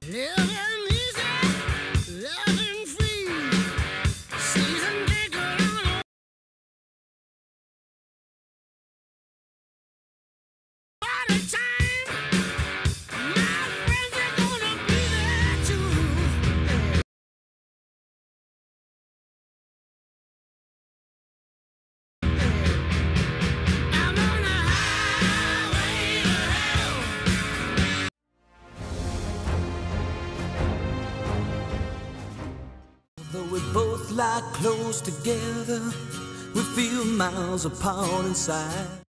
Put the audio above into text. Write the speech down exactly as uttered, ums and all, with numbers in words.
Living easy, loving free, season ticket on all the time. My friends are gonna be there too. I'm on the highway to hell. Though we both lie close together, we feel miles apart inside.